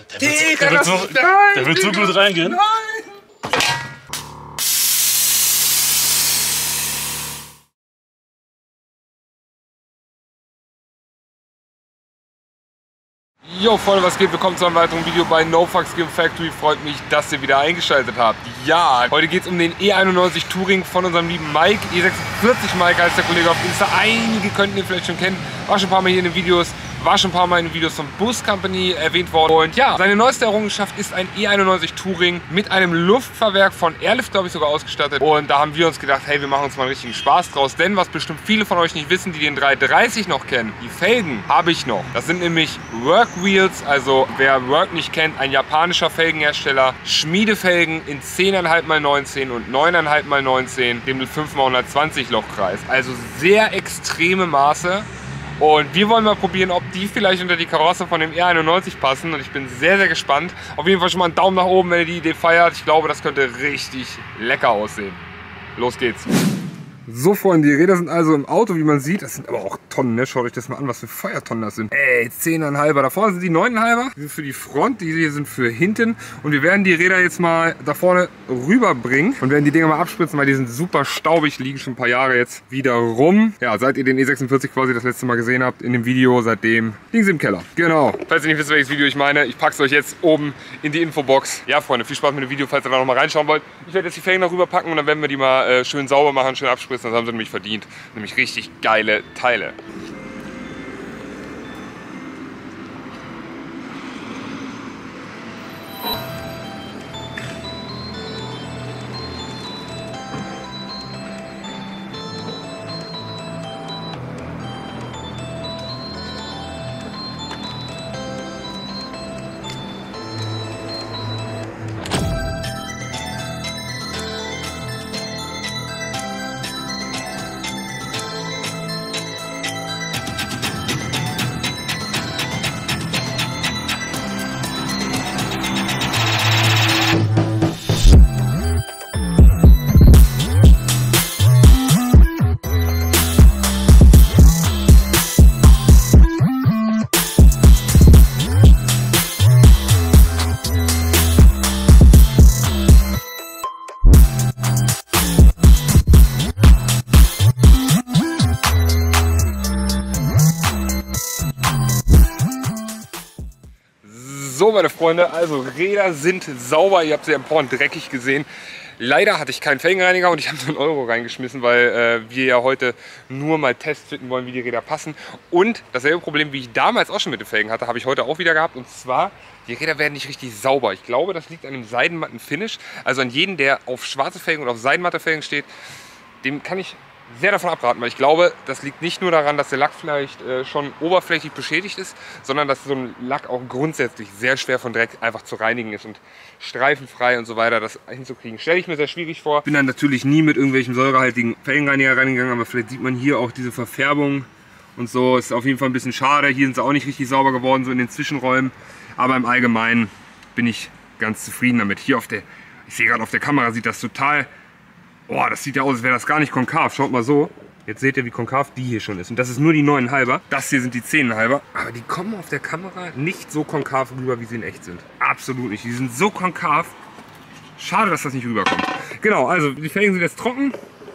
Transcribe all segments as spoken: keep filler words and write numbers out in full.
Der wird, der wird, so, nein, der wird so gut reingehen. Nein. Yo Freunde, was geht? Willkommen zu einem weiteren Video bei No Fucks Given Factory. Freut mich, dass ihr wieder eingeschaltet habt. Ja, heute geht es um den E einundneunzig Touring von unserem lieben Mike. E sechsundvierzig Mike heißt der Kollege auf Insta. Einige könnten ihn vielleicht schon kennen. War schon ein paar Mal hier in den Videos. War schon ein paar Mal in den Videos von Boost Company erwähnt worden. Und ja, seine neueste Errungenschaft ist ein E einundneunzig Touring mit einem Luftfahrwerk von Airlift, glaube ich, sogar ausgestattet. Und da haben wir uns gedacht, hey, wir machen uns mal einen richtigen Spaß draus. Denn was bestimmt viele von euch nicht wissen, die den dreihundertdreißig noch kennen, die Felgen habe ich noch. Das sind nämlich Work Wheels, also wer Work nicht kennt, ein japanischer Felgenhersteller. Schmiedefelgen in zehn Komma fünf mal neunzehn und neun Komma fünf mal neunzehn, dem fünf mal hundertzwanzig Lochkreis. Also sehr extreme Maße. Und wir wollen mal probieren, ob die vielleicht unter die Karosse von dem E einundneunzig passen. Und ich bin sehr, sehr gespannt. Auf jeden Fall schon mal einen Daumen nach oben, wenn ihr die Idee feiert. Ich glaube, das könnte richtig lecker aussehen. Los geht's. So Freunde, die Räder sind also im Auto, wie man sieht. Das sind aber auch Tonnen, ne? Schaut euch das mal an, was für Feuertonnen das sind. Ey, zehn Komma fünf. Da vorne sind die neun Komma fünf. Die sind für die Front, die hier sind für hinten. Und wir werden die Räder jetzt mal da vorne rüberbringen und werden die Dinger mal abspritzen, weil die sind super staubig, liegen schon ein paar Jahre jetzt wieder rum. Ja, seit ihr den E sechsundvierzig quasi das letzte Mal gesehen habt in dem Video, seitdem liegen sie im Keller. Genau. Falls ihr nicht wisst, welches Video ich meine, ich packe es euch jetzt oben in die Infobox. Ja Freunde, viel Spaß mit dem Video, falls ihr da noch mal reinschauen wollt. Ich werde jetzt die Felgen da rüberpacken und dann werden wir die mal äh, schön sauber machen, schön abspritzen. Das haben sie nämlich verdient. Nämlich richtig geile Teile. So meine Freunde, also Räder sind sauber, ihr habt sie ja vorhin dreckig gesehen. Leider hatte ich keinen Felgenreiniger und ich habe nur einen Euro reingeschmissen, weil äh, wir ja heute nur mal testfitten wollen, wie die Räder passen. Und dasselbe Problem, wie ich damals auch schon mit den Felgen hatte, habe ich heute auch wieder gehabt. Und zwar, die Räder werden nicht richtig sauber. Ich glaube, das liegt an dem seidenmatten Finish. Also an jeden, der auf schwarze Felgen und auf seidenmatte Felgen steht, dem kann ich sehr davon abraten, weil ich glaube, das liegt nicht nur daran, dass der Lack vielleicht äh, schon oberflächlich beschädigt ist, sondern dass so ein Lack auch grundsätzlich sehr schwer von Dreck einfach zu reinigen ist und streifenfrei und so weiter das hinzukriegen. Stelle ich mir sehr schwierig vor. Ich bin dann natürlich nie mit irgendwelchen säurehaltigen Felgenreiniger reingegangen, aber vielleicht sieht man hier auch diese Verfärbung und so. Ist auf jeden Fall ein bisschen schade. Hier sind sie auch nicht richtig sauber geworden, so in den Zwischenräumen. Aber im Allgemeinen bin ich ganz zufrieden damit. Hier auf der, ich sehe gerade auf der Kamera, sieht das total... Boah, das sieht ja aus, als wäre das gar nicht konkav. Schaut mal so. Jetzt seht ihr, wie konkav die hier schon ist. Und das ist nur die neun Komma fünf. Das hier sind die zehn Komma fünf. Aber die kommen auf der Kamera nicht so konkav rüber, wie sie in echt sind. Absolut nicht. Die sind so konkav. Schade, dass das nicht rüberkommt. Genau, also die Felgen sind jetzt trocken.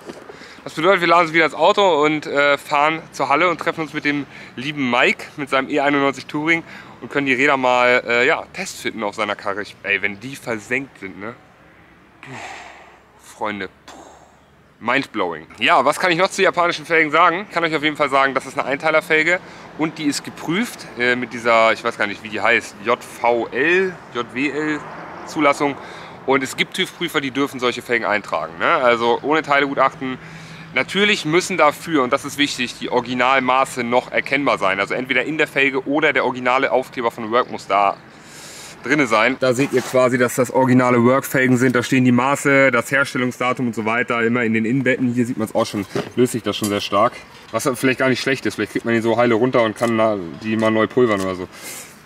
Das bedeutet, wir laden sie wieder ins Auto und äh, fahren zur Halle und treffen uns mit dem lieben Mike mit seinem E einundneunzig Touring und können die Räder mal äh, ja, testfitten auf seiner Karre. Ich, ey, wenn die versenkt sind, ne? Puh, Freunde. Puh. Mindblowing. Ja, was kann ich noch zu japanischen Felgen sagen? Ich kann euch auf jeden Fall sagen, das ist eine Einteilerfelge und die ist geprüft äh, mit dieser, ich weiß gar nicht, wie die heißt, J V L, J W L Zulassung. Und es gibt TÜV-Prüfer, die dürfen solche Felgen eintragen, ne? Also ohne Teilegutachten. Natürlich müssen dafür, und das ist wichtig, die Originalmaße noch erkennbar sein. Also entweder in der Felge oder der originale Aufkleber von Work muss da drinne sein. Da seht ihr quasi, dass das originale Work-Felgen sind. Da stehen die Maße, das Herstellungsdatum und so weiter immer in den Innenbetten. Hier sieht man es auch schon, löst sich das schon sehr stark. Was vielleicht gar nicht schlecht ist. Vielleicht kriegt man die so heile runter und kann die mal neu pulvern oder so.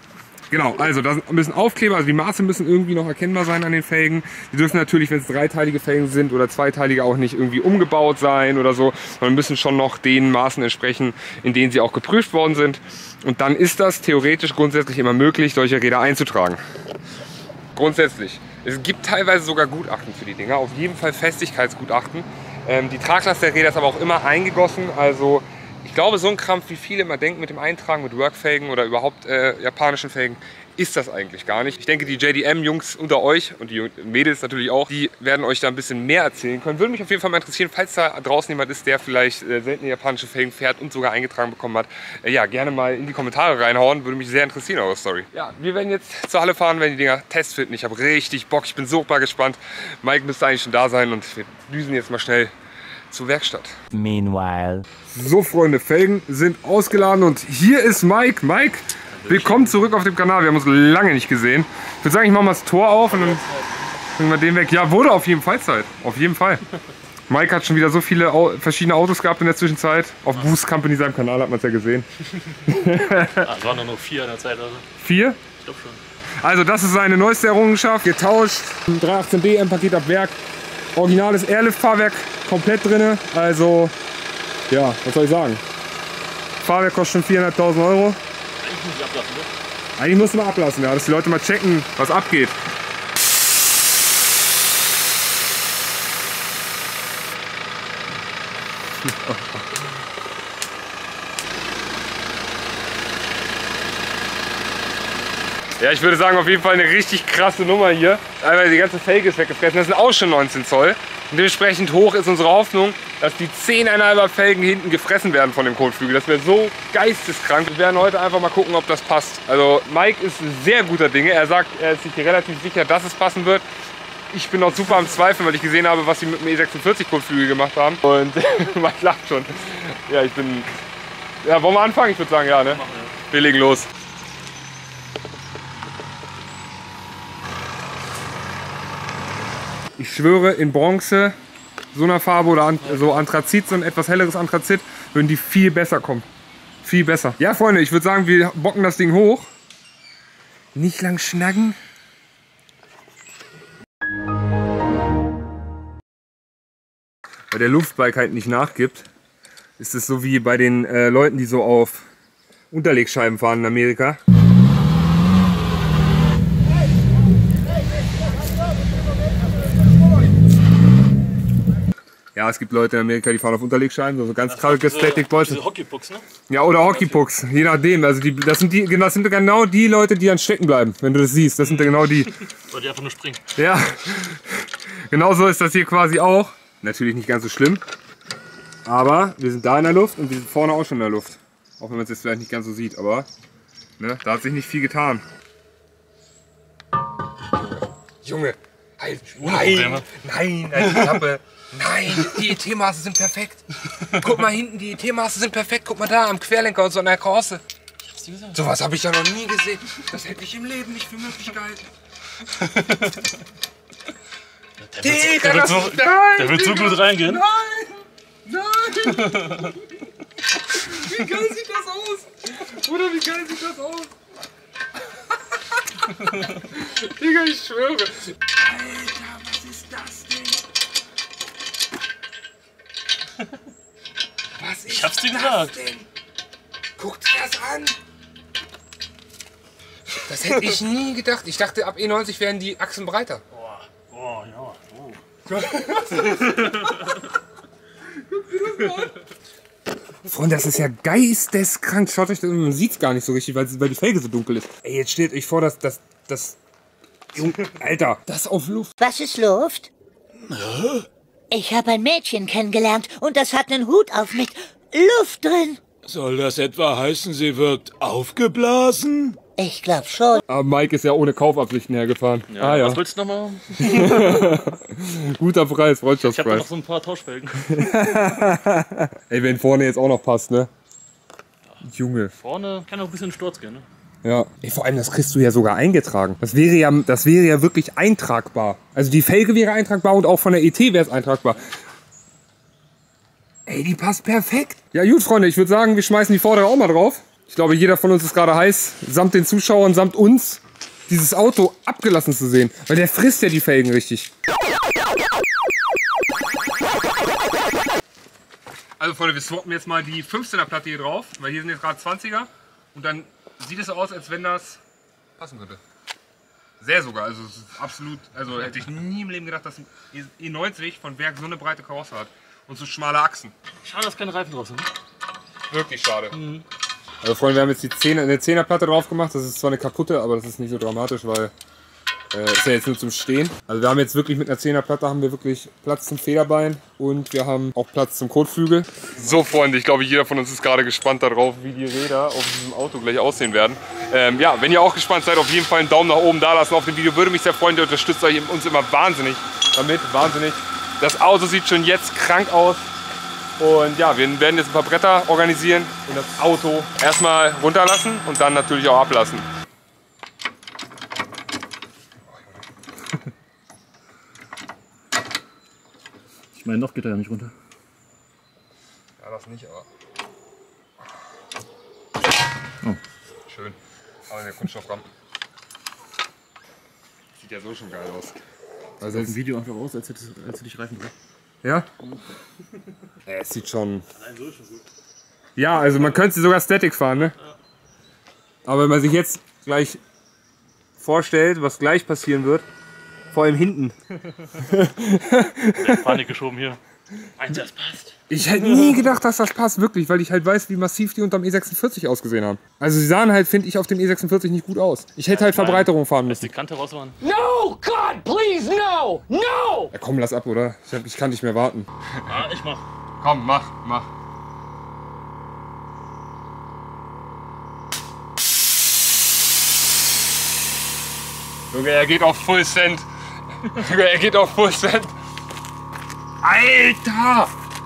Genau, also da müssen Aufkleber, also die Maße müssen irgendwie noch erkennbar sein an den Felgen. Die dürfen natürlich, wenn es dreiteilige Felgen sind oder zweiteilige, auch nicht irgendwie umgebaut sein oder so, sondern müssen schon noch den Maßen entsprechen, in denen sie auch geprüft worden sind. Und dann ist das theoretisch grundsätzlich immer möglich, solche Räder einzutragen. Grundsätzlich. Es gibt teilweise sogar Gutachten für die Dinger, auf jeden Fall Festigkeitsgutachten. Ähm, die Traglast der Räder ist aber auch immer eingegossen, also ich glaube, so ein Krampf, wie viele immer denken mit dem Eintragen, mit Workfelgen oder überhaupt äh, japanischen Felgen, ist das eigentlich gar nicht. Ich denke, die J D M-Jungs unter euch und die Mädels natürlich auch, die werden euch da ein bisschen mehr erzählen können. Würde mich auf jeden Fall mal interessieren, falls da draußen jemand ist, der vielleicht äh, seltene japanische Felgen fährt und sogar eingetragen bekommen hat. Äh, ja, gerne mal in die Kommentare reinhauen, würde mich sehr interessieren, eure Story. Ja, wir werden jetzt zur Halle fahren, werden die Dinger testfitten. Ich habe richtig Bock, ich bin super gespannt. Mike müsste eigentlich schon da sein und wir düsen jetzt mal schnell zur Werkstatt. Meanwhile. So Freunde, Felgen sind ausgeladen und hier ist Mike. Mike, willkommen zurück auf dem Kanal. Wir haben uns lange nicht gesehen. Ich würde sagen, ich mache mal das Tor auf und dann bringen wir den weg. Ja, wurde auf jeden Fall Zeit. Auf jeden Fall. Mike hat schon wieder so viele Au verschiedene Autos gehabt in der Zwischenzeit. Auf Boost Company, seinem Kanal, hat man es ja gesehen. Ah, es waren nur noch vier in der Zeit. Also. Vier? Ich glaube schon. Also das ist seine neueste Errungenschaft. Getauscht. dreihundertachtzehn D M-Paket ab Werk. Originales Airlift-Fahrwerk komplett drin. Also, ja, was soll ich sagen? Fahrwerk kostet schon vierhunderttausend Euro. Eigentlich muss ich ablassen, ne? Eigentlich musst du mal ablassen, ja, dass die Leute mal checken, was abgeht. Ja, ich würde sagen, auf jeden Fall eine richtig krasse Nummer hier. Einmal die ganze Felge ist weggefressen. Das sind auch schon neunzehn Zoll. Und dementsprechend hoch ist unsere Hoffnung, dass die zehn Komma fünf Felgen hinten gefressen werden von dem Kotflügel. Das wäre so geisteskrank. Wir werden heute einfach mal gucken, ob das passt. Also Mike ist ein sehr guter Dinge. Er sagt, er ist sich relativ sicher, dass es passen wird. Ich bin auch super am Zweifeln, weil ich gesehen habe, was sie mit dem E sechsundvierzig Kotflügel gemacht haben. Und Mike lacht schon. Ja, ich bin... Ja, wollen wir anfangen? Ich würde sagen, ja, ne? Wir legen los. Ich schwöre, in Bronze, so einer Farbe oder an, so Anthrazit, so ein etwas helleres Anthrazit, würden die viel besser kommen. Viel besser. Ja, Freunde, ich würde sagen, wir bocken das Ding hoch. Nicht lang schnacken. Weil der Luftbalg halt nicht nachgibt, ist es so wie bei den äh, Leuten, die so auf Unterlegscheiben fahren in Amerika. Ja, es gibt Leute in Amerika, die fahren auf Unterlegscheiben, so ganz kranke Static-Boys. Diese Hockeypucks, ne? Ja, oder Hockeypucks, je nachdem. Also die, das, sind die, das sind genau die Leute, die dann stecken bleiben, wenn du das siehst. Das sind genau die. Oder die einfach nur springen. Ja, genau so ist das hier quasi auch. Natürlich nicht ganz so schlimm, aber wir sind da in der Luft und wir sind vorne auch schon in der Luft. Auch wenn man es jetzt vielleicht nicht ganz so sieht, aber ne, da hat sich nicht viel getan. Junge, halt, nein, nein, halt die Klappe. Nein, die E T-Maße sind perfekt. Guck mal hinten, die E T-Maße sind perfekt. Guck mal da am Querlenker und so an der Karosse. So was habe ich ja noch nie gesehen. Das hätte ich im Leben nicht für möglich gehalten. Der wird, der wird, so, nein, der wird so gut reingehen. Nein! Nein! Wie geil sieht das aus? Bruder, wie geil sieht das aus? Digga, ich schwöre. Alter, was ist das denn? Was ist Ich hab's dir das gesagt. denn? Guck dir das an! Das hätte ich nie gedacht. Ich dachte, ab E neunzig wären die Achsen breiter. Boah, boah, ja. Oh. Freunde, das ist ja geisteskrank. Schaut euch das an, man sieht es gar nicht so richtig, weil, weil die Felge so dunkel ist. Ey, jetzt stellt euch vor, dass das... das Alter, das auf Luft. Was ist Luft? Ich habe ein Mädchen kennengelernt und das hat einen Hut auf mit Luft drin. Soll das etwa heißen, sie wird aufgeblasen? Ich glaub schon. Aber Mike ist ja ohne Kaufabsichten hergefahren. Ja, ah, ja. Was willst du nochmal? Guter Preis, Ich habe noch Freundschaftspreis. so ein paar Tauschfelgen. Ey, wenn vorne jetzt auch noch passt, ne? Junge. Vorne kann auch ein bisschen Sturz gehen, ne? Ja. Ey, vor allem, das kriegst du ja sogar eingetragen. Das wäre ja, das wäre ja wirklich eintragbar. Also die Felge wäre eintragbar und auch von der E T wäre es eintragbar. Ey, die passt perfekt. Ja gut, Freunde, ich würde sagen, wir schmeißen die vordere auch mal drauf. Ich glaube, jeder von uns ist gerade heiß, samt den Zuschauern, samt uns, dieses Auto abgelassen zu sehen. Weil der frisst ja die Felgen richtig. Also Freunde, wir swappen jetzt mal die fünfzehner Platte hier drauf, weil hier sind jetzt gerade zwanziger. Und dann sieht es so aus, als wenn das passen würde. Sehr sogar, also es ist absolut, also hätte ich nie im Leben gedacht, dass ein E neunzig von Werk so eine breite Karosse hat. Und so schmale Achsen. Schade, dass keine Reifen drauf sind. Wirklich schade. Mhm. Also Freunde, wir haben jetzt die zehner, eine zehner-Platte drauf gemacht. Das ist zwar eine kaputte, aber das ist nicht so dramatisch, weil äh, ist ja jetzt nur zum Stehen. Also wir haben jetzt wirklich mit einer zehner-Platte haben wir wirklich Platz zum Federbein und wir haben auch Platz zum Kotflügel. So Freunde, ich glaube, jeder von uns ist gerade gespannt darauf, wie die Räder auf diesem Auto gleich aussehen werden. Ähm, ja, wenn ihr auch gespannt seid, auf jeden Fall einen Daumen nach oben da lassen auf dem Video. Würde mich sehr freuen, ihr unterstützt euch uns immer wahnsinnig damit, wahnsinnig. Das Auto sieht schon jetzt krank aus. Und ja, wir werden jetzt ein paar Bretter organisieren und das Auto erstmal runterlassen und dann natürlich auch ablassen. Ich meine, noch geht er ja nicht runter. Ja, das nicht, aber... Oh. Schön. Aber der Kunststoffrahmen. Sieht ja so schon geil aus. Also auf dem Video einfach aus, als hätte, als hätte ich Reifen drauf. Ja? Ja, es sieht schon... Nein, so ist schon gut. Ja, also man könnte sogar Static fahren, ne? Ja. Aber wenn man sich jetzt gleich vorstellt, was gleich passieren wird, vor allem hinten. Panik geschoben hier. Eins, das passt. Ich hätte nie gedacht, dass das passt, wirklich, weil ich halt weiß, wie massiv die unterm E sechsundvierzig ausgesehen haben. Also sie sahen halt, finde ich, auf dem E sechsundvierzig nicht gut aus. Ich hätte halt Verbreiterung fahren müssen. Dass die Kante raus waren. No, God, please, no, no! Ja komm, lass ab, oder? Ich, hab, ich kann nicht mehr warten. Ah, ich mach. Komm, mach, mach. Junge, er geht auf Full Send. Junge, er geht auf Full Send. Alter!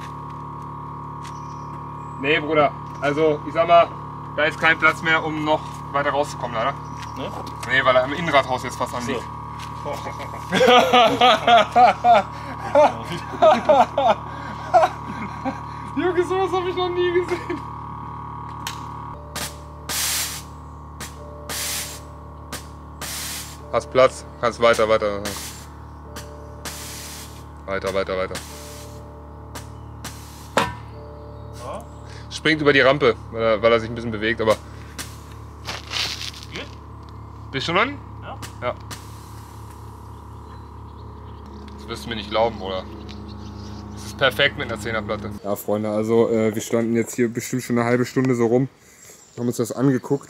Nee, Bruder. Also, ich sag mal, da ist kein Platz mehr, um noch weiter rauszukommen, leider. Ne? Nee, weil er am Innenradhaus jetzt fast anliegt. So. Junge, sowas habe ich noch nie gesehen. Hast Platz, kannst weiter, weiter. Weiter, weiter, weiter. Springt über die Rampe, weil er, weil er sich ein bisschen bewegt, aber... Geht? Bist du schon an? Ja. Ja. Das wirst du mir nicht glauben, oder? Das ist perfekt mit einer zehner-Platte. Ja, Freunde, also äh, wir standen jetzt hier bestimmt schon eine halbe Stunde so rum, haben uns das angeguckt.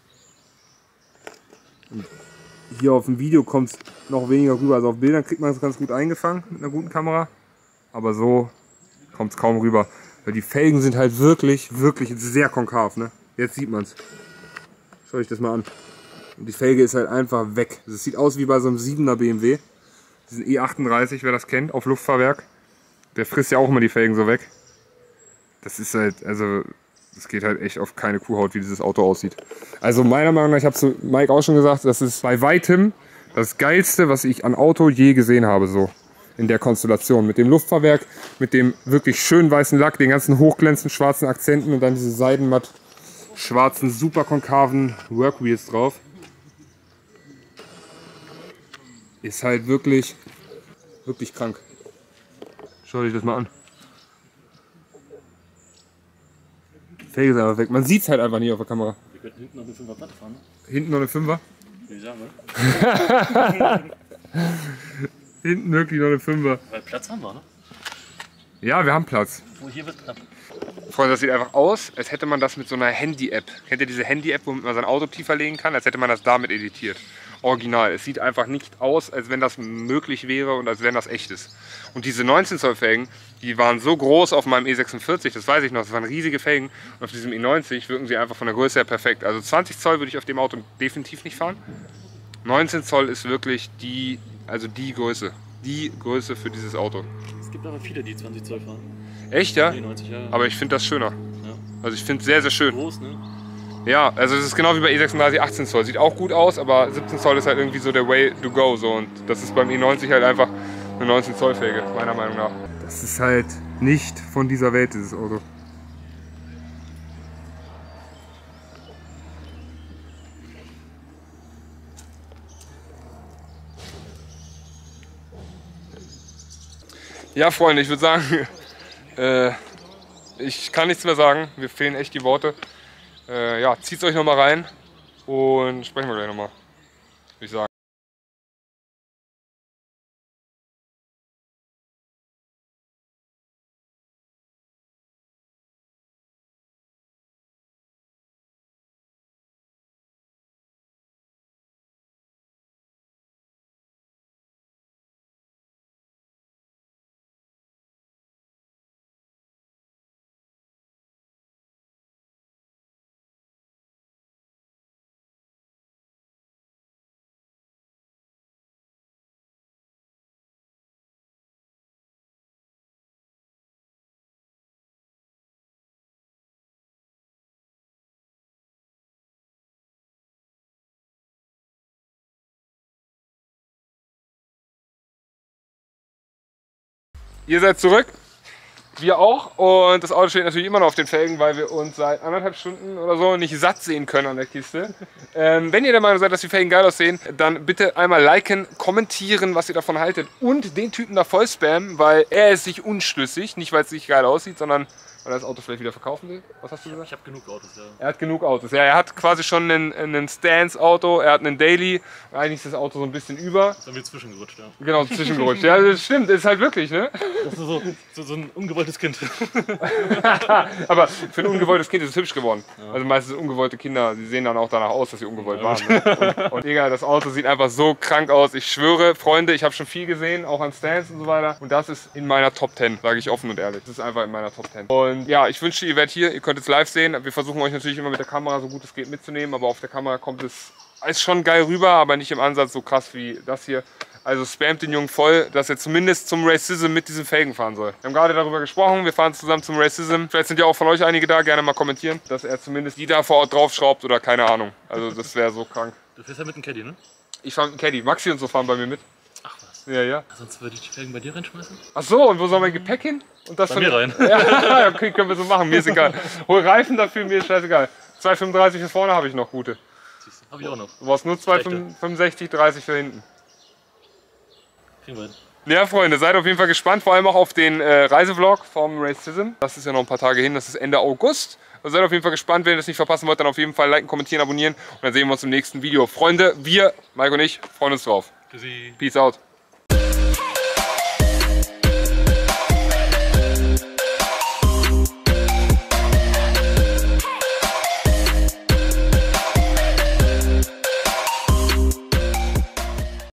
Und hier auf dem Video kommt es noch weniger rüber. Also auf Bildern kriegt man es ganz gut eingefangen mit einer guten Kamera. Aber so kommt es kaum rüber. Weil die Felgen sind halt wirklich, wirklich sehr konkav. Ne? Jetzt sieht man es. Schau euch das mal an. Und die Felge ist halt einfach weg. Das sieht aus wie bei so einem siebener B M W. Diesen E achtunddreißig, wer das kennt, auf Luftfahrwerk. Der frisst ja auch immer die Felgen so weg. Das ist halt, also... Das geht halt echt auf keine Kuhhaut, wie dieses Auto aussieht. Also meiner Meinung nach, ich habe zu Mike auch schon gesagt, das ist bei weitem das Geilste, was ich an Auto je gesehen habe, so in der Konstellation. Mit dem Luftfahrwerk, mit dem wirklich schönen weißen Lack, den ganzen hochglänzenden schwarzen Akzenten und dann diese seidenmatt schwarzen, super konkaven Workwheels drauf. Ist halt wirklich, wirklich krank. Schau dich das mal an. Felge ist einfach weg. Man sieht es halt einfach nicht auf der Kamera. Wir könnten hinten noch eine fünfer Platte fahren, ne? Hinten noch eine Fünfer? Will ich sagen, ne? Hinten wirklich noch eine Fünfer. Weil Platz haben wir, ne? Ja, wir haben Platz. Oh, hier wird knapp. Freunde, das sieht einfach aus, als hätte man das mit so einer Handy-App. Kennt ihr diese Handy-App, womit man sein Auto tiefer legen kann? Als hätte man das damit editiert. Original. Es sieht einfach nicht aus, als wenn das möglich wäre und als wenn das echt ist. Und diese neunzehn Zoll Felgen, die waren so groß auf meinem E sechsundvierzig, das weiß ich noch, das waren riesige Felgen. Und auf diesem E neunzig wirken sie einfach von der Größe her perfekt. Also zwanzig Zoll würde ich auf dem Auto definitiv nicht fahren. neunzehn Zoll ist wirklich die, also die Größe. Die Größe für dieses Auto. Es gibt aber viele, die zwanzig Zoll fahren. Echt, ja? E neunzig, ja. Aber ich finde das schöner. Ja. Also ich finde es sehr, sehr schön. Groß, ne? Ja, also es ist genau wie bei E sechsunddreißig achtzehn Zoll. Sieht auch gut aus, aber siebzehn Zoll ist halt irgendwie so der way to go. So. Und das ist beim E neunzig halt einfach eine neunzehn Zoll Felge, meiner Meinung nach. Das ist halt nicht von dieser Welt, dieses Auto. Ja, Freunde, ich würde sagen, äh, ich kann nichts mehr sagen. Mir fehlen echt die Worte. Äh, ja, zieht's euch nochmal rein und sprechen wir gleich nochmal, würde ich sagen. Ihr seid zurück, wir auch, und das Auto steht natürlich immer noch auf den Felgen, weil wir uns seit anderthalb Stunden oder so nicht satt sehen können an der Kiste. Ähm, wenn ihr der Meinung seid, dass die Felgen geil aussehen, dann bitte einmal liken, kommentieren, was ihr davon haltet und den Typen da voll spammen, weil er ist sich unschlüssig, nicht weil es nicht geil aussieht, sondern weil er das Auto vielleicht wieder verkaufen will. Was hast du gesagt? Ich habe genug Autos, ja. Er hat genug Autos. Ja, er hat quasi schon einen, einen Stance-Auto, er hat einen Daily. Eigentlich ist das Auto so ein bisschen über. Dann wird zwischengerutscht, ja. Genau, zwischengerutscht. Ja, das stimmt, ist halt wirklich, ne? Das ist so, so, so ein ungewolltes Kind. Aber für ein ungewolltes Kind ist es hübsch geworden. Ja. Also meistens ungewollte Kinder, die sehen dann auch danach aus, dass sie ungewollt ja. waren. Ne? Und, und egal, das Auto sieht einfach so krank aus. Ich schwöre, Freunde, ich habe schon viel gesehen, auch an Stance und so weiter. Und das ist in meiner Top zehn, sage ich offen und ehrlich. Das ist einfach in meiner Top zehn. Und ja, ich wünschte, ihr wärt hier, ihr könnt es live sehen. Wir versuchen euch natürlich immer mit der Kamera so gut es geht mitzunehmen, aber auf der Kamera kommt es, ist schon geil rüber, aber nicht im Ansatz so krass wie das hier. Also spamt den Jungen voll, dass er zumindest zum Racism mit diesen Felgen fahren soll. Wir haben gerade darüber gesprochen, wir fahren zusammen zum Racism. Vielleicht sind ja auch von euch einige da, gerne mal kommentieren, dass er zumindest die da vor Ort draufschraubt oder keine Ahnung. Also das wäre so krank. Du fährst ja mit dem Caddy, ne? Ich fahre mit dem Caddy. Maxi und so fahren bei mir mit. Ach was. Ja, ja. Sonst würde ich die Felgen bei dir reinschmeißen? Ach so, und wo soll mein Gepäck hin? Und das bei mir rein. Ja, okay, können wir so machen, mir ist egal. Hol Reifen dafür, mir ist scheißegal. zwei fünfunddreißig für vorne habe ich noch gute. Habe ich auch noch. Du brauchst nur zwei fünfundsechzig, dreißig für hinten. Kriegen wir hin. Ja, Freunde, seid auf jeden Fall gespannt, vor allem auch auf den äh, Reisevlog vom Racism. Das ist ja noch ein paar Tage hin, das ist Ende August. Also seid auf jeden Fall gespannt, wenn ihr das nicht verpassen wollt, dann auf jeden Fall liken, kommentieren, abonnieren und dann sehen wir uns im nächsten Video. Freunde, wir, Mike und ich, freuen uns drauf. Tschüssi. Peace out.